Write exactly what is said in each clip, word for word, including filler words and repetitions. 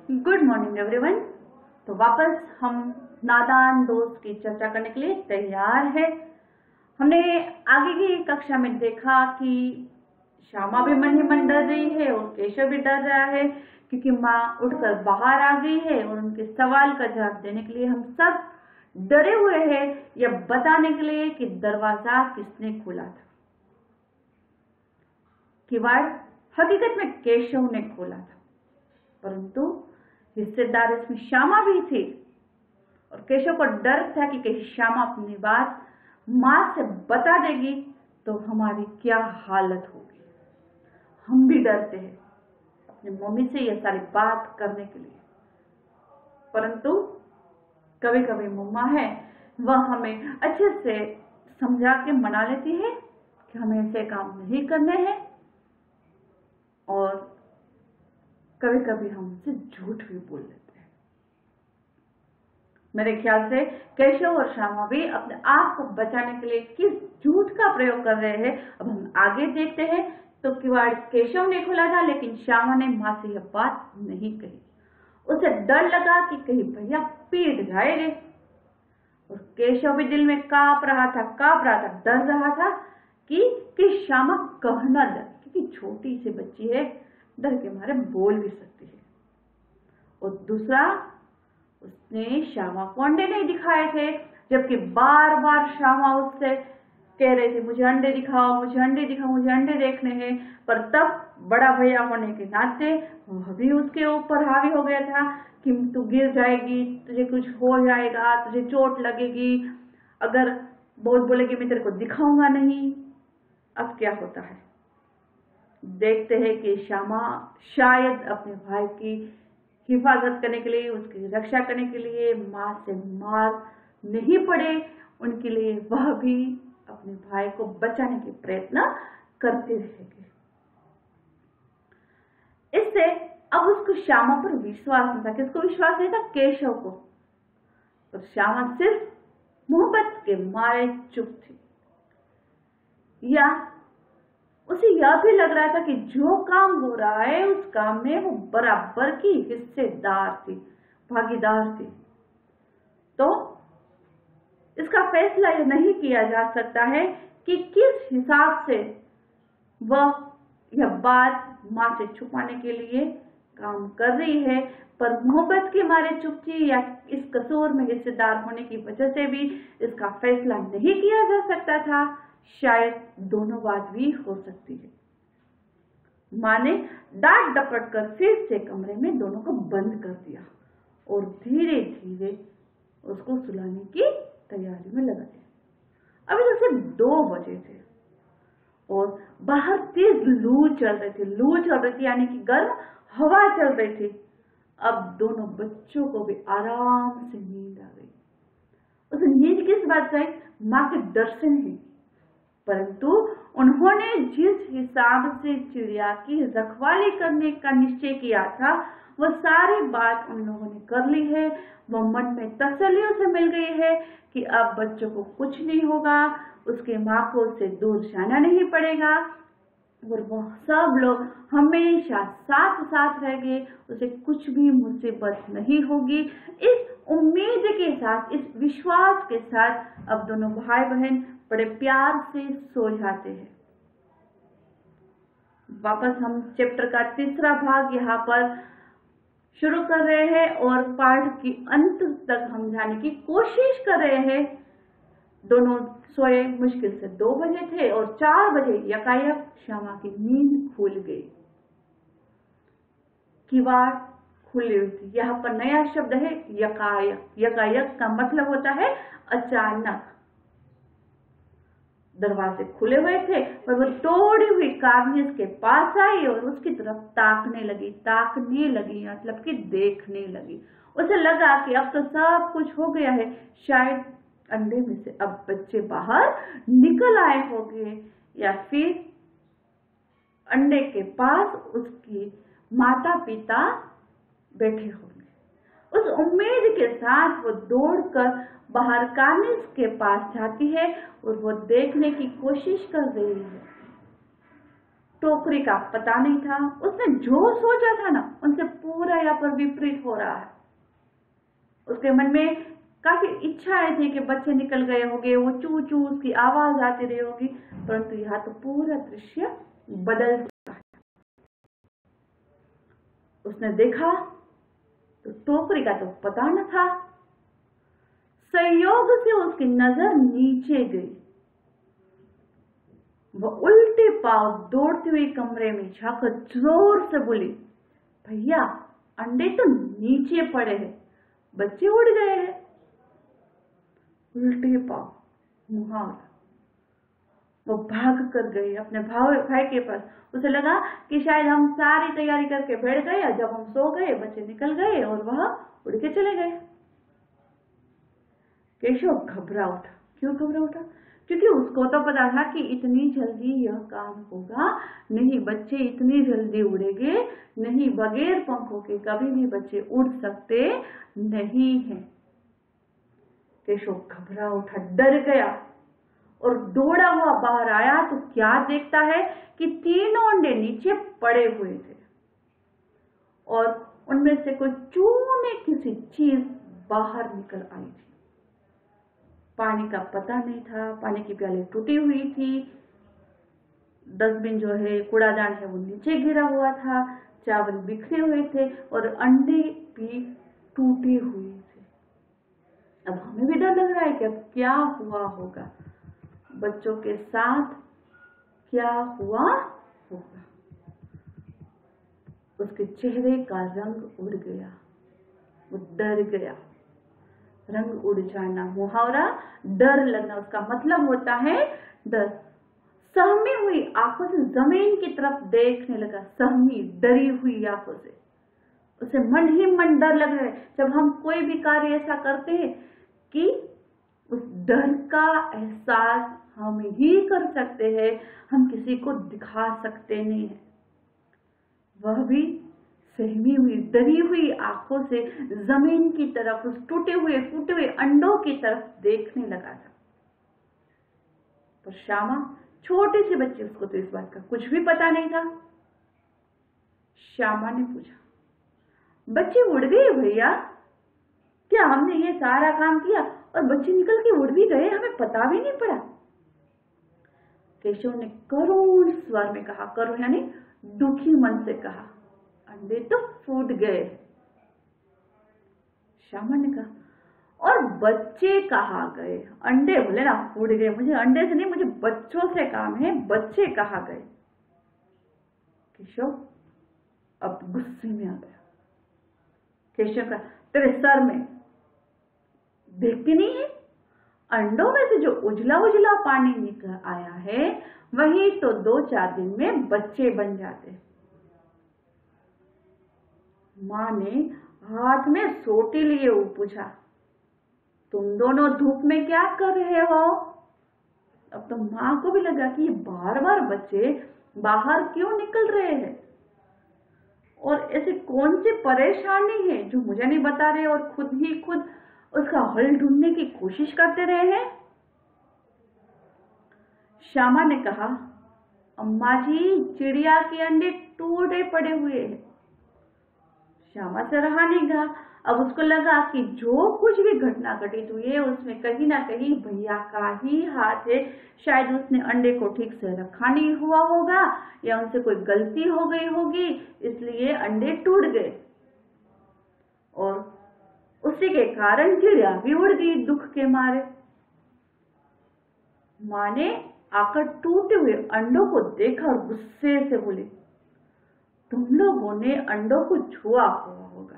Good morning everyone. तो वापस हम नादान दोस्त की चर्चा करने के लिए तैयार है। हमने आगे की कक्षा में देखा कि श्यामा भी मन ही मन डर रही है और केशव भी डर रहा है, क्योंकि माँ उठकर बाहर आ गई है और उनके सवाल का जवाब देने के लिए हम सब डरे हुए हैं, यह बताने के लिए कि दरवाजा किसने खोला था। किवाड़ हकीकत में केशव ने खोला था, परंतु हिस्सेदार इसमें श्यामा भी थी और केशव को डर था कि कहीं श्यामा अपनी बात माँ से बता देगी तो हमारी क्या हालत होगी। हम भी डरते हैं अपनी मम्मी से यह सारी बात करने के लिए, परंतु कभी कभी मम्मा है वह हमें अच्छे से समझा के मना लेती है कि हमें ऐसे काम नहीं करने हैं, और कभी कभी हम उनसे झूठ भी बोल लेते हैं। मेरे ख्याल से केशव और श्यामा भी अपने आप को बचाने के लिए किस झूठ का प्रयोग कर रहे हैं, अब हम आगे देखते हैं। तो किवाड़ केशव ने खोला था, लेकिन श्यामा ने माँ से यह बात नहीं कही। उसे डर लगा कि कहीं भैया पीट जाएंगे, और केशव भी दिल में कांप रहा था कांप रहा था डर रहा था कि कि श्यामा कह न डर, क्योंकि छोटी सी बच्ची है, डर के मारे बोल भी सकती है। और दूसरा, उसने श्यामा को अंडे नहीं दिखाए थे, जबकि बार बार श्यामा उससे कह रहे थे मुझे अंडे दिखाओ मुझे अंडे दिखाओ मुझे अंडे देखने हैं, पर तब बड़ा भैया होने के नाते वह भी उसके ऊपर हावी हो गया था कि तू गिर जाएगी, तुझे कुछ हो जाएगा, तुझे चोट लगेगी, अगर बोल बोलेगी मैं तेरे को दिखाऊंगा नहीं। अब क्या होता है, देखते हैं कि श्यामा शायद अपने भाई की हिफाजत करने के लिए, उसकी रक्षा करने के लिए माँ से मार नहीं पड़े, उनके लिए वह भी अपने भाई को बचाने के प्रयत्न करते रहेंगे। इससे अब उसको श्यामा पर विश्वास नहीं था। किसको विश्वास नहीं था? केशव को। और श्यामा सिर्फ मोहब्बत के मारे चुप थी, या उसे यह भी लग रहा था कि जो काम हो रहा है उस काम में वो बराबर की हिस्सेदार थी, भागीदार थी। तो इसका फैसला यह नहीं किया जा सकता है कि किस हिसाब से वह यह बात माँ से छुपाने के लिए काम कर रही है, पर मोहब्बत के मारे चुप थी या इस कसूर में हिस्सेदार होने की वजह से भी इसका फैसला नहीं किया जा सकता था। शायद दोनों बात भी हो सकती है। माँ ने डांट डपट कर फिर से कमरे में दोनों को बंद कर दिया और धीरे धीरे उसको सुलाने की तैयारी में लगा दिया। अभी तो सिर्फ दो बजे थे और बाहर तेज लू चल रही थी लू चल रही थी यानी कि गर्म हवा चल रही थी। अब दोनों बच्चों को भी आराम से नींद आ गई। उसे नींद किस बात से आई? माँ के डर से नहीं, परंतु उन्होंने जिस हिसाब से चिड़िया की रखवाली करने का निश्चय किया था वह सारी बात उन लोगों ने कर ली है। वो मन में तसल्ली से मिल गई है कि अब बच्चों को कुछ नहीं होगा, उसके माँ को उससे दूर जाना नहीं पड़ेगा, और वो सब लोग हमेशा साथ साथ रहेंगे, उसे कुछ भी मुसीबत नहीं होगी। इस उम्मीद के साथ, इस विश्वास के साथ अब दोनों भाई बहन बड़े प्यार से सो जाते हैं। वापस हम चैप्टर का तीसरा भाग यहाँ पर शुरू कर रहे हैं और पाठ की अंत तक हम जाने की कोशिश कर रहे हैं। दोनों सोए मुश्किल से दो बजे थे और चार बजे यकायक श्यामा की नींद खुल गई। किवाड़ खुली हुई थी। यहाँ पर नया शब्द है यकायक। यकायक का मतलब होता है अचानक। दरवाजे खुले हुए थे पर वो तोड़ी हुई कार्निस के पास आई और उसकी तरफ ताकने लगी ताकने लगी मतलब कि देखने लगी। उसे लगा कि अब तो सब कुछ हो गया है, शायद अंडे में से अब बच्चे बाहर निकल आए होंगे, या फिर अंडे के पास उसकी माता पिता बैठे होंगे। उस उम्मीद के साथ वो दौड़कर बाहर कार्निस के पास जाती है और वो देखने की कोशिश कर रही है। टोकरी का पता नहीं था, उसने जो सोचा था ना उनसे पूरा दिनचर्या पर विपरीत हो रहा है। उसके मन में काफी इच्छाएं थी कि बच्चे निकल गए होंगे, वो चू चू उसकी आवाज आती रही होगी, परंतु यहाँ तो पूरा दृश्य बदल चुका है। उसने देखा तो टोकरी का तो पता न था। संयोग से उसकी नजर नीचे गई। वह उल्टे पांव दौड़ती हुई कमरे में जाकर जोर से बोली, भैया अंडे तो नीचे पड़े हैं, बच्चे उड़ गए हैं। उल्टे पांव, मुहावरा। वो भाग कर गई अपने भाई के पास। उसे लगा कि शायद हम सारी तैयारी करके बैठ गए, जब हम सो गए बच्चे निकल गए और वह उड़ के चले गए। केशव घबरा उठा। क्यों घबरा उठा? क्योंकि उसको तो पता था कि इतनी जल्दी यह काम होगा नहीं, बच्चे इतनी जल्दी उड़ेंगे नहीं, बगैर पंखों के कभी भी बच्चे उड़ सकते नहीं हैं। केशव घबरा उठा, डर गया और दौड़ा हुआ बाहर आया तो क्या देखता है कि तीनों अंडे नीचे पड़े हुए थे और उनमें से कोई चूने किसी चीज बाहर निकल आई थी। पानी का पता नहीं था, पानी की प्याली टूटी हुई थी, डस्टबिन जो है, कूड़ादान है, वो नीचे गिरा हुआ था, चावल बिखरे हुए थे और अंडे भी टूटे हुए थे। अब हमें भी डर लग रहा है कि अब क्या हुआ होगा, बच्चों के साथ क्या हुआ होगा। उसके चेहरे का रंग उड़ गया, वो डर गया। रंग उड़ जाना, मुहावरा डर लगना, उसका मतलब होता है डर। सहमी हुई आंखों से जमीन की तरफ देखने लगा, सहमी डरी हुई आंखों से। उसे मन ही मन डर लग रहा है। जब हम कोई भी कार्य ऐसा करते हैं कि उस डर का एहसास हम ही कर सकते हैं, हम किसी को दिखा सकते नहीं है। वह भी सहमी हुई डरी हुई आंखों से जमीन की तरफ, उस टूटे हुए फूटे हुए अंडों की तरफ देखने लगा था। पर श्यामा छोटी सी बच्ची, उसको तो इस बात का कुछ भी पता नहीं था। श्यामा ने पूछा, बच्चे उड़ गए भैया? क्या हमने ये सारा काम किया और बच्चे निकल के उड़ भी गए, हमें पता भी नहीं पड़ा? केशव ने करुण स्वर में कहा, करुण यानी दुखी मन से कहा, अंडे तो फूट गए। श्यामा ने कहा, और बच्चे कहाँ गए? अंडे बोले ना फूट गए, मुझे अंडे से नहीं, मुझे बच्चों से काम है, बच्चे कहाँ गए? केशव अब गुस्से में आ गया। केशव का, तेरे सर में देखती नहीं है? अंडों में से जो उजला उजला पानी निकल आया है वही तो दो चार दिन में बच्चे बन जाते। माँ ने हाथ में सोटी लिए वो पूछा, तुम दोनों धूप में क्या कर रहे हो? अब तो माँ को भी लगा कि ये बार बार बच्चे बाहर क्यों निकल रहे हैं और ऐसी कौन सी परेशानी है जो मुझे नहीं बता रहे और खुद ही खुद उसका हल ढूंढने की कोशिश करते रहे हैं। श्यामा ने कहा, अम्मा जी चिड़िया के अंडे टूटे पड़े हुए हैं। श्यामा से रहा नहीं गया। अब उसको लगा कि जो कुछ भी घटना घटित हुई है उसमें कहीं ना कहीं भैया का ही हाथ है। शायद उसने अंडे को ठीक से रखा नहीं हुआ होगा या उनसे कोई गलती हो गई होगी, इसलिए अंडे टूट गए और उसी के कारण चिड़िया भी उड़ गई दुख के मारे। माँ ने आकर टूटे हुए अंडों को देखा और गुस्से से बोली, तुम लोगों ने अंडों को छुआ हुआ होगा।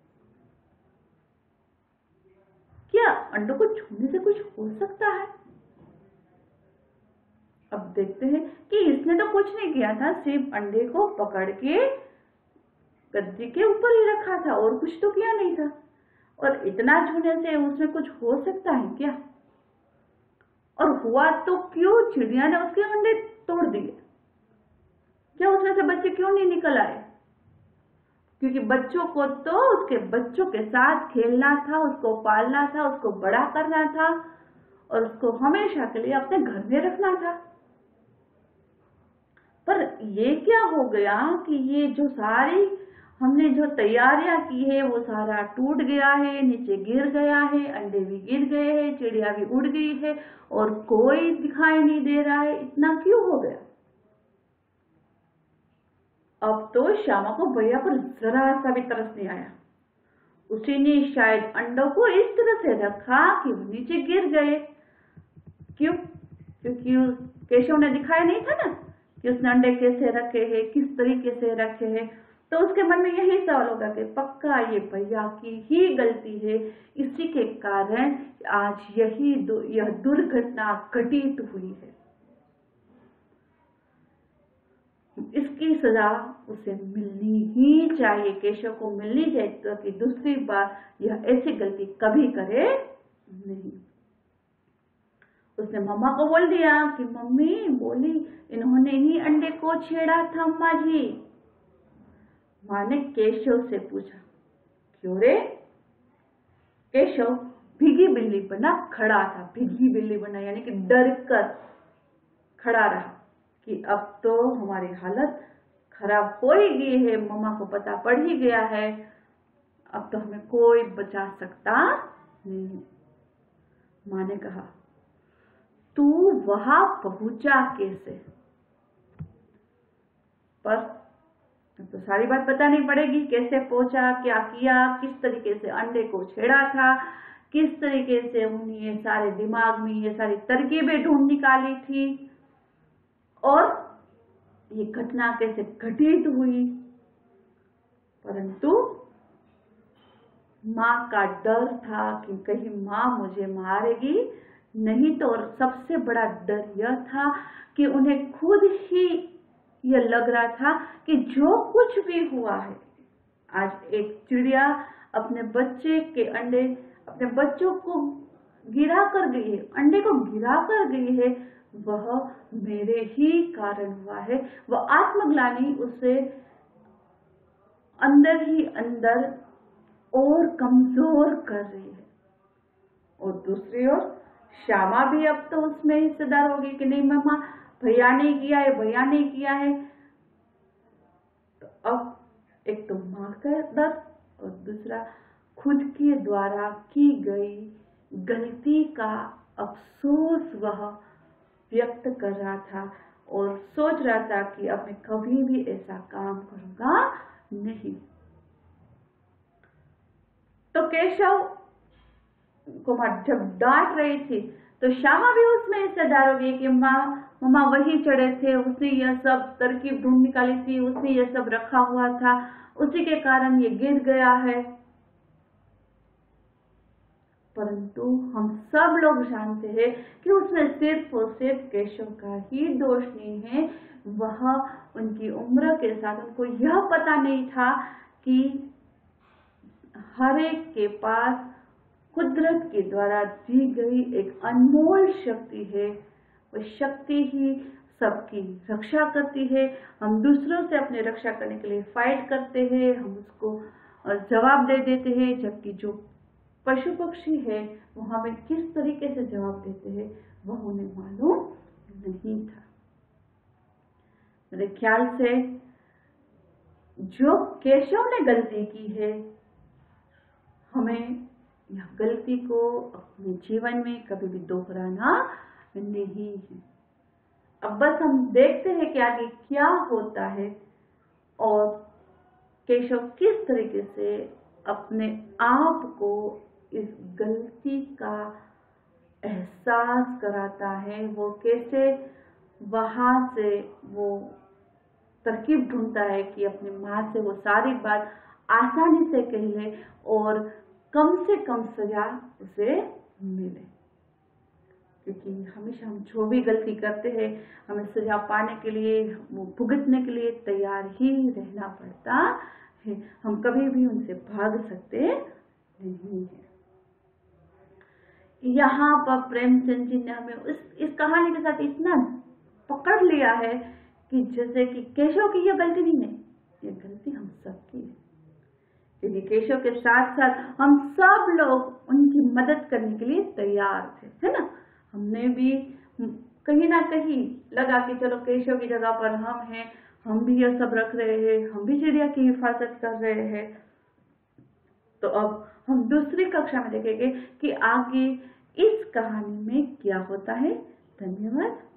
क्या अंडों को छूने से कुछ हो सकता है? अब देखते हैं कि इसने तो कुछ नहीं किया था, सिर्फ अंडे को पकड़ के गद्दी के ऊपर ही रखा था और कुछ तो किया नहीं था। और इतना छूने से उसमें कुछ हो सकता है क्या? और हुआ तो क्यों? चिड़िया ने उसके अंडे तोड़ दिए। क्या उसमें से बच्चे क्यों नहीं निकल आए? क्योंकि बच्चों को तो उसके बच्चों के साथ खेलना था, उसको पालना था, उसको बड़ा करना था और उसको हमेशा के लिए अपने घर में रखना था। पर ये क्या हो गया कि ये जो सारी हमने जो तैयारियां की है वो सारा टूट गया है, नीचे गिर गया है, अंडे भी गिर गए हैं, चिड़िया भी उड़ गई है और कोई दिखाई नहीं दे रहा है। इतना क्यों हो गया? अब तो श्यामा को भैया पर जरा सा भी तरस नहीं आया। उसी ने शायद अंडों को इस तरह से रखा कि वो नीचे गिर गए। क्यों? क्योंकि केशव ने दिखाया नहीं था ना कि उसने अंडे कैसे रखे हैं, किस तरीके से रखे हैं। तो उसके मन में यही सवाल होगा कि पक्का ये भैया की ही गलती है, इसी के कारण आज यही दु, यह दुर्घटना घटित हुई है। इसकी सजा उसे मिलनी ही चाहिए, केशव को मिलनी चाहिए ताकि दूसरी बार यह ऐसी गलती कभी करे नहीं। उसने मम्मा को बोल दिया कि मम्मी बोली इन्होंने ही अंडे को छेड़ा था अम्मा जी। माँ ने केशव से पूछा, क्यों रे? केशव भीगी बिल्ली बना खड़ा था, भीगी बिल्ली बना यानी कि डर कर खड़ा रहा कि अब तो हमारी हालत खराब हो ही गई है, मम्मा को पता पड़ ही गया है, अब तो हमें कोई बचा सकता नहीं। माँ ने कहा, तू वहां पहुंचा कैसे? पर तो सारी बात बतानी पड़ेगी, कैसे पहुंचा, क्या किया, किस तरीके से अंडे को छेड़ा था, किस तरीके से उन्हें ये सारे दिमाग में ये सारी तरकीबें ढूंढ निकाली थी और ये घटना कैसे घटित हुई। परंतु माँ का डर था कि कहीं माँ मुझे मारेगी नहीं, तो और सबसे बड़ा डर यह था कि उन्हें खुद ही यह लग रहा था कि जो कुछ भी हुआ है, आज एक चिड़िया अपने बच्चे के अंडे अपने बच्चों को गिरा कर गई है, अंडे को गिरा कर गई है, वह मेरे ही कारण हुआ है। वह आत्मग्लानि उसे अंदर ही अंदर और कमजोर कर रही है। और दूसरी ओर श्यामा भी अब तो उसमें हिस्सेदार होगी कि नहीं मम्मा भैया ने किया है, भैया ने किया है। तो अब एक तो माँ का दर्द और दूसरा खुद के द्वारा की गई गलती का अफसोस वह व्यक्त कर रहा था और सोच रहा था कि अब मैं कभी भी ऐसा काम करूंगा नहीं। तो केशव को माँ जब डांट रही थी तो श्यामा भी उसमें हिस्सेदार हो गई कि माँ मम्मा वही चढ़े थे, उसने यह सब तरकीब ढूंढ निकाली थी, उसने यह सब रखा हुआ था, उसी के कारण ये गिर गया है। परंतु हम सब लोग जानते हैं कि उसमें सिर्फ और सिर्फ केशव का ही दोष नहीं है। वह उनकी उम्र के साथ उनको यह पता नहीं था कि हर एक के पास कुदरत के द्वारा दी गई एक अनमोल शक्ति है। वह शक्ति ही सबकी रक्षा करती है। हम दूसरों से अपनी रक्षा करने के लिए फाइट करते हैं, हम उसको जवाब दे देते हैं, जबकि जो पशु पक्षी है वो हमें किस तरीके से जवाब देते हैं वह उन्हें मालूम नहीं था। मेरे ख्याल से जो केशव ने गलती की है, हमें यह गलती को अपने जीवन में कभी भी दोहराना नहीं है। अब बस हम देखते हैं कि आगे क्या होता है और केशव किस तरीके से अपने आप को इस गलती का एहसास कराता है, वो कैसे वहां से वो तरकीब ढूंढता है कि अपनी माँ से वो सारी बात आसानी से कह ले और कम से कम सजा उसे मिले। क्योंकि हमेशा हम जो भी गलती करते हैं हमें सजा पाने के लिए, वो भुगतने के लिए तैयार ही रहना पड़ता है। हम कभी भी उनसे भाग सकते नहीं है। यहाँ पर प्रेमचंद जी ने हमें इस इस कहानी के साथ इतना पकड़ लिया है कि जैसे कि केशव की यह गलती नहीं है, ये गलती हम सबकी है। क्योंकि केशव के साथ साथ हम सब लोग उनकी मदद करने के लिए तैयार थे, है ना। हमने भी कहीं ना कहीं लगा कि चलो केशव की जगह पर हम हैं, हम भी यह सब रख रहे हैं, हम भी चिड़िया की हिफाजत कर रहे हैं। तो अब हम दूसरी कक्षा में देखेंगे कि आगे इस कहानी में क्या होता है। धन्यवाद।